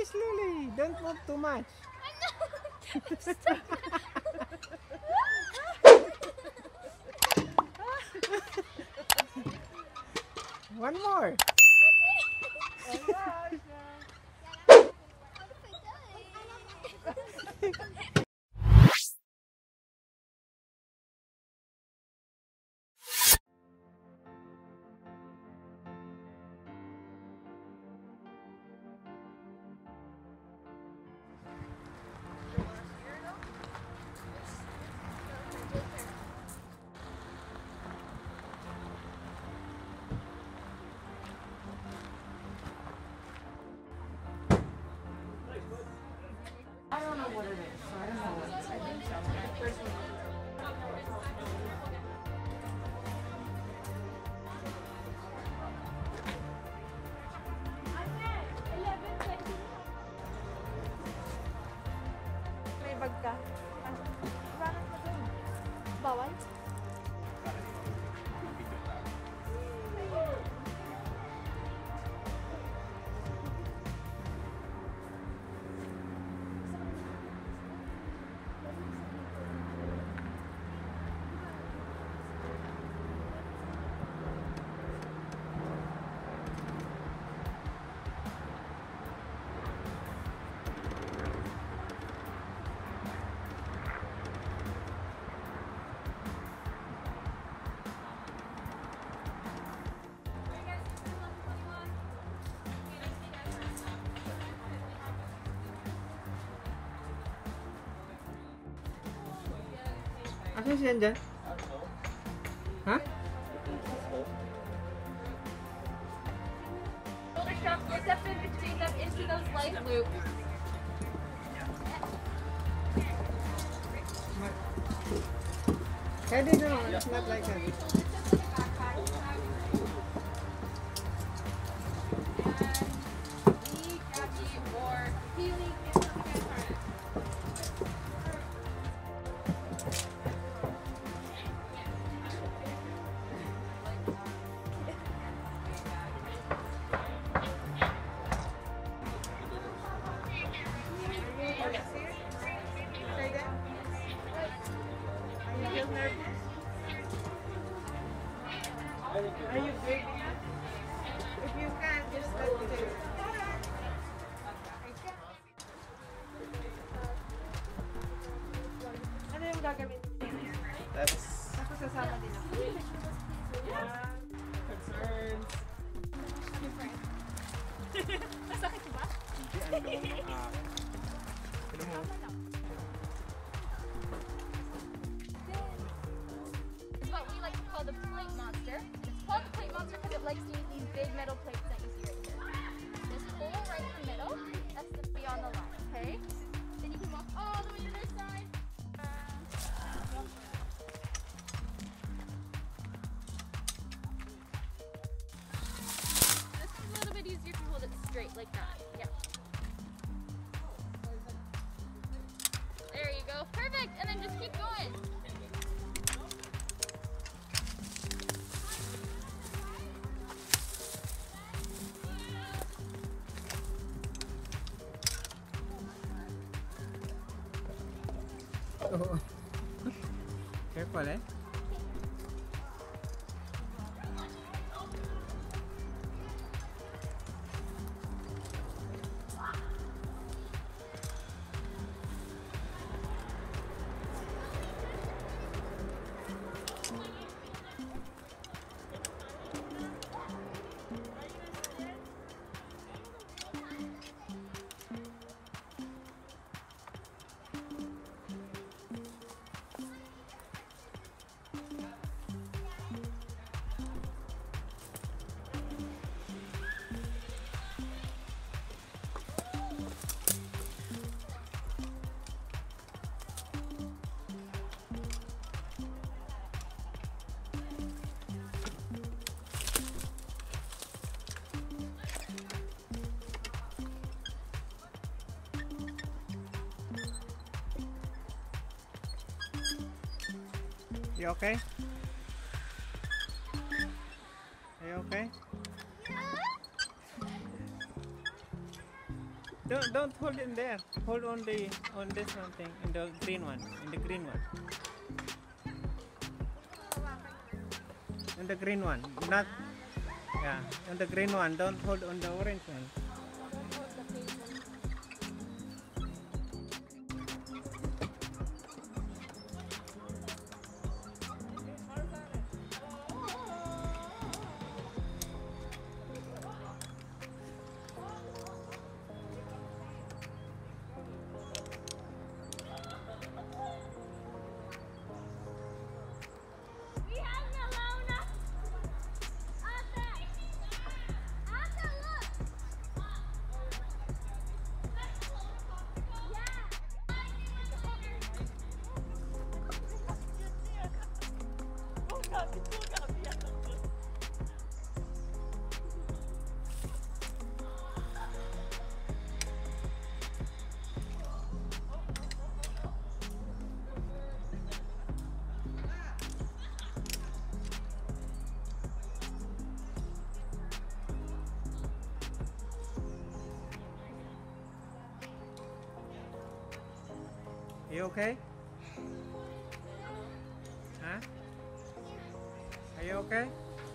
slowly. Don't move too much. One more. I don't know what it is, so I don't know what it is. I think so. First one. May bag ka. Iwanan mo dun. Bawal? Asan siya dyan? Ha? Except in between them into those light loops. Pwede no, it's not like that. Are you big? If you can't, just let me do it. Ano yung gagawin? That's Ako sasama din ako. Concerns. Masakit ba? It's what we like to call the plate monster. It's called the plate monster because it likes to eat these big metal plates that you see right here. This hole right in the middle, that's the beyond the line, okay? Then you can walk all the way to this side. This is a little bit easier to hold it straight like that. Yeah. There you go. Perfect. And then just keep going. oh. Careful eh. You okay? Are you okay? Don't hold in there. Hold on this one thing, in the green one, in the green one. In the green one, not on the green one. Don't hold on the orange one. We have an Alona. Ate, look. You okay? Huh? Are you okay?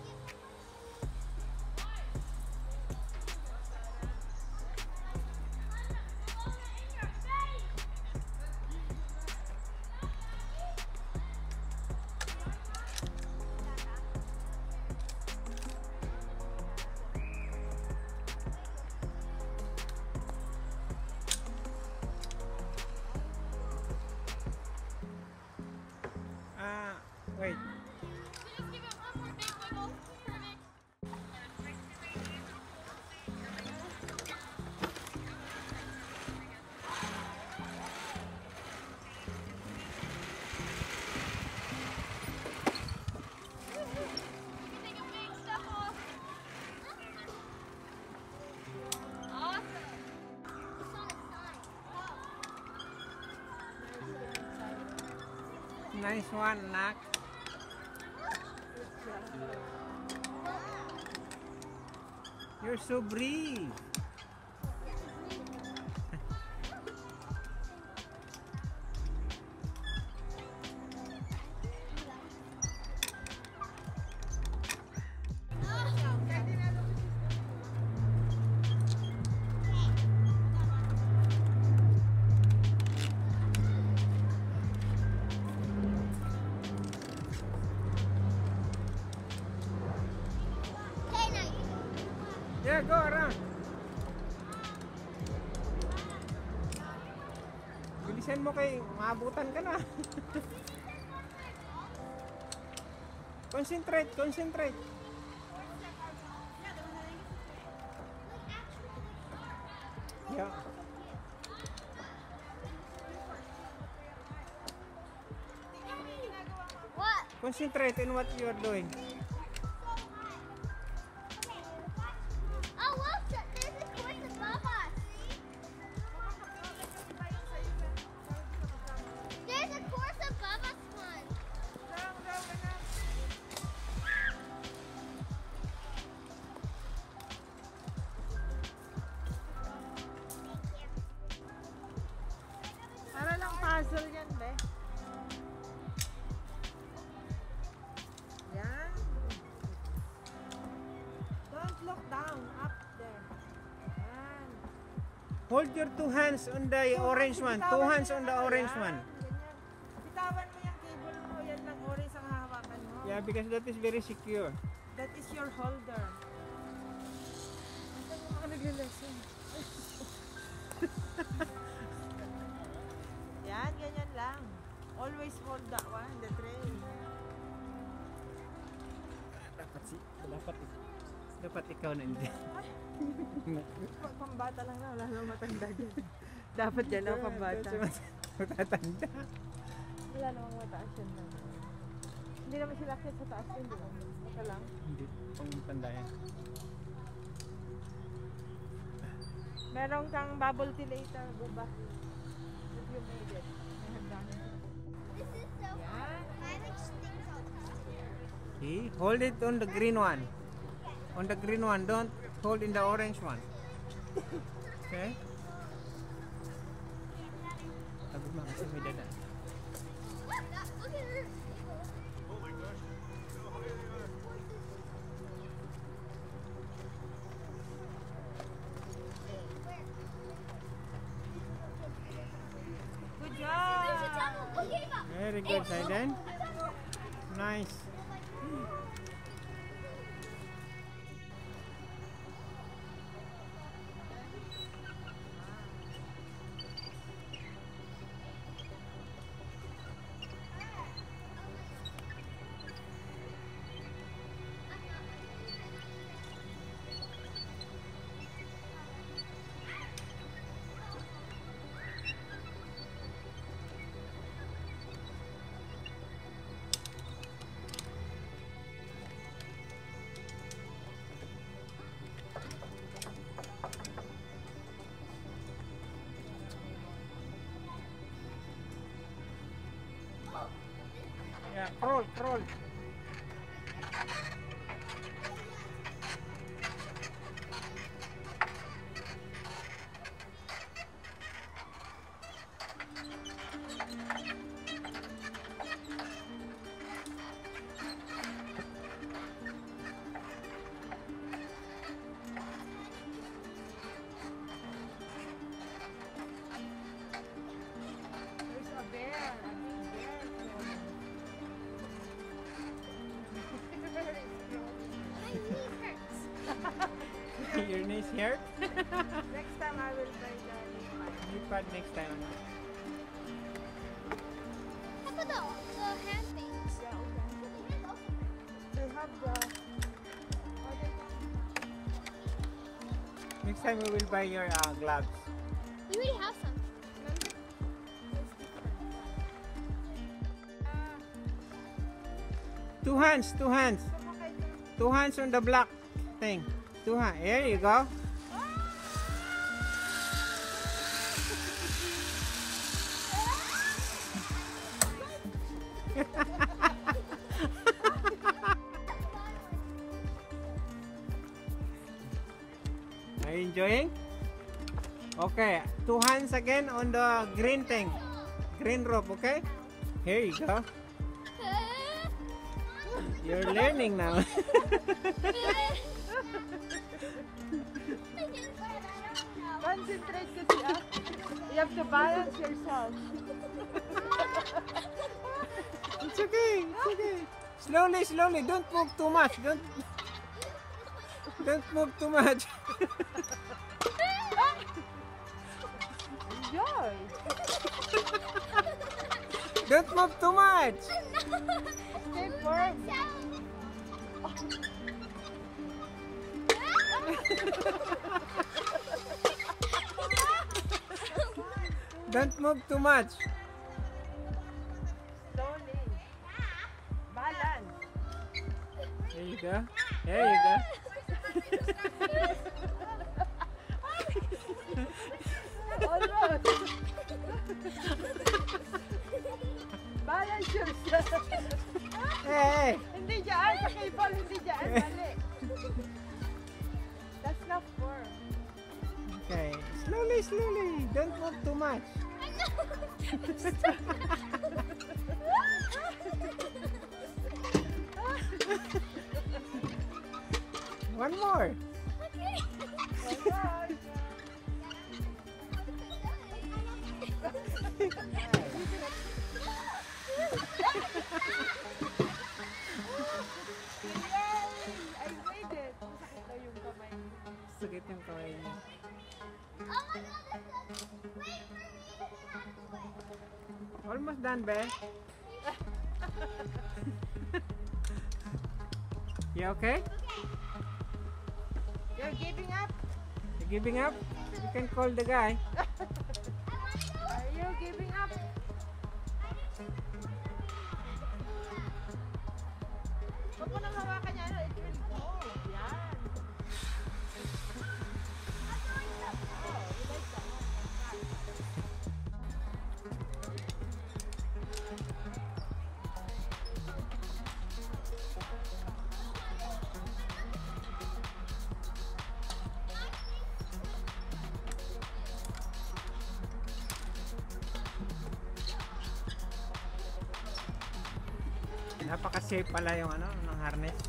Wait. Just give it one more big wiggle. Perfect. You can take a big step off. Awesome. It's on its side. Nice one, Nak. You're so brave. Yeah, go around. Bilisan mo kay maabutan ka na. Concentrate, concentrate. Yeah. What? Concentrate in what you are doing. Oh, look, there's a course above us. There's a course above us one. Para lang puzzle yan, be. Yan. Don't look down, up there. Yan. Hold your two hands on the orange one. Two hands on the orange one. Bitawan mo yung cable mo, yan lang orange ang hahawakan mo. Yeah, because that is very secure. That is your holder. Ito yung mga nagre-lesson. Yan, ganyan lang. Always hold that one, the tray. Dapat ikaw nandiyan. Pambata lang na, wala nang matanda dyan. Dapat dyan lang pambata. Matatanda. Wala namang mataas yan lang. Hindi naman sila akit sa taas yun, di ba? Ito lang. Hindi, pang matanda yan. Meron kang bubble tea later, baba. If you made it. I have done it. This is so Yan. I like sticks on top here. See? Hold it on the green one. On the green one, don't hold in the orange one. Okay? Very good, Hayden. Nice. Yeah, crawl, crawl. There's a bear. Your knees hurt? Next time I will buy the You pad next time. Ano? How about the hand things? Yeah, okay. They have the Next time we will buy your gloves. We already have some. Remember? Two hands, two hands. Two hands on the black thing. Two hands. Here you go. Are you enjoying? Okay, two hands again on the green thing. Green rope, okay? Here you go. You're learning now. Concentrate kasi ah. You have to balance yourself. It's okay, it's okay. Slowly, slowly. Don't move too much. Don't move too much. Enjoy. Don't move too much. Stay firm. Don't move too much. Slowly. Balance. There you go. There you go. Almost. Balance yourself. Hey, Hindi dyan. Sa cable, hindi dyan. Mali. That's not firm. okay. Slowly, slowly. Don't move too much. One more. Alright. I made it. Masakit na yung kamay. Sakit yung kamay niya. Almost done, be. You okay? You're giving up? You giving up? You can call the guy. Are you giving up? Huwag mo nang hawakan niya. It will go. Yan. Oh, you like that one? Napaka-safe pala yung ng harness.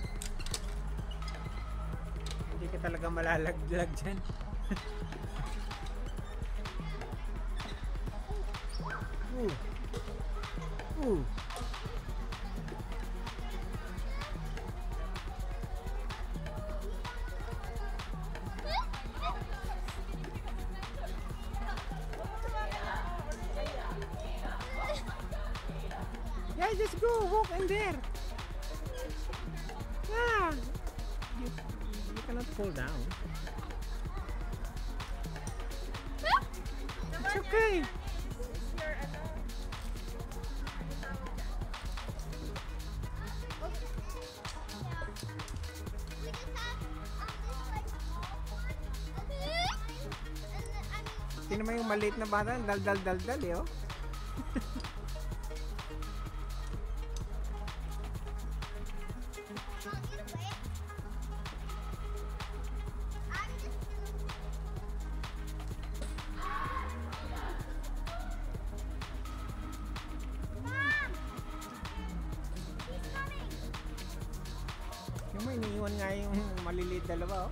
Hindi ka talaga malalaglag dyan. Ooh. Ooh. Yeah, just go walk in there. Yeah. You cannot fall down. It's okay. Sino naman yung maliit na bata? Dal-dal-dal-dal eh, oh. Yung may iniiwan nga yung maliliit dalawa, oh.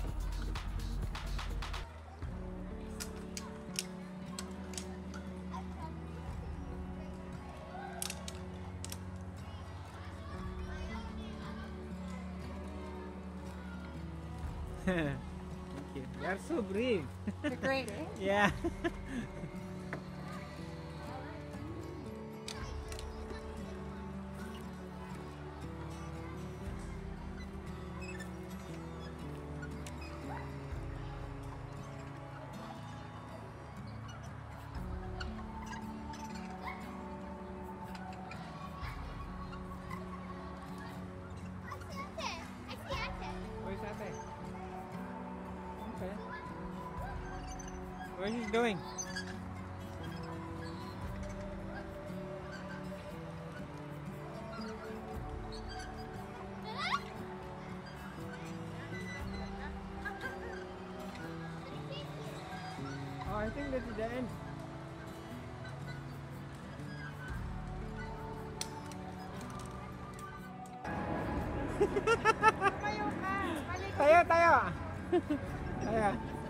Thank you. You are so brave. The greatest. Yeah. Where's Ate? Okay. What is he doing? Oh, I think that's the end. Tumayo ka. Balik. Tayo, tayo. Tayo.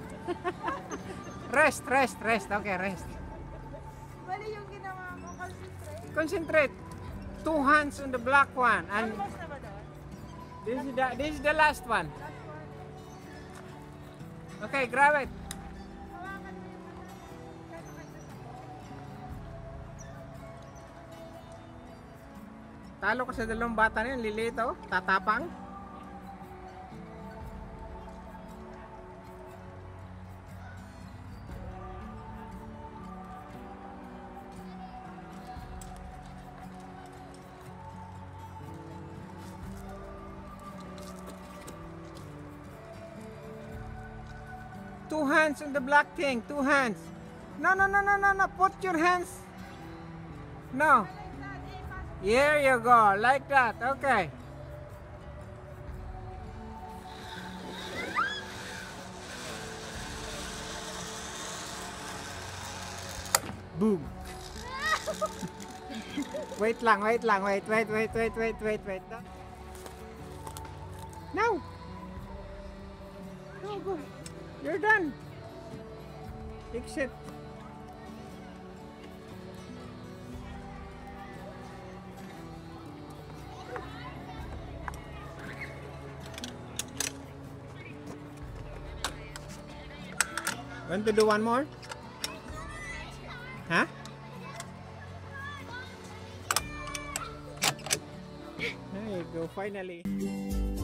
Rest, rest, rest. Okay, rest. Bali yung ginawa mo. Concentrate. Concentrate. 2 hands on the black one, and Almost na ba doon? this is the last one. Last one. Okay, grab it. Hawakan mo yung ano. Kasakay na sa Talo ka sa dalawang bata na yun, liliit, oh. Tatapang. Two hands on the black thing. 2 hands. No, no, no, no, no, no. Put your hands. No. Here you go. Like that. Okay. Boom. Wait lang, wait lang. Wait. No. No, go. You're done. Exit. Want to do one more? Huh? There you go, finally.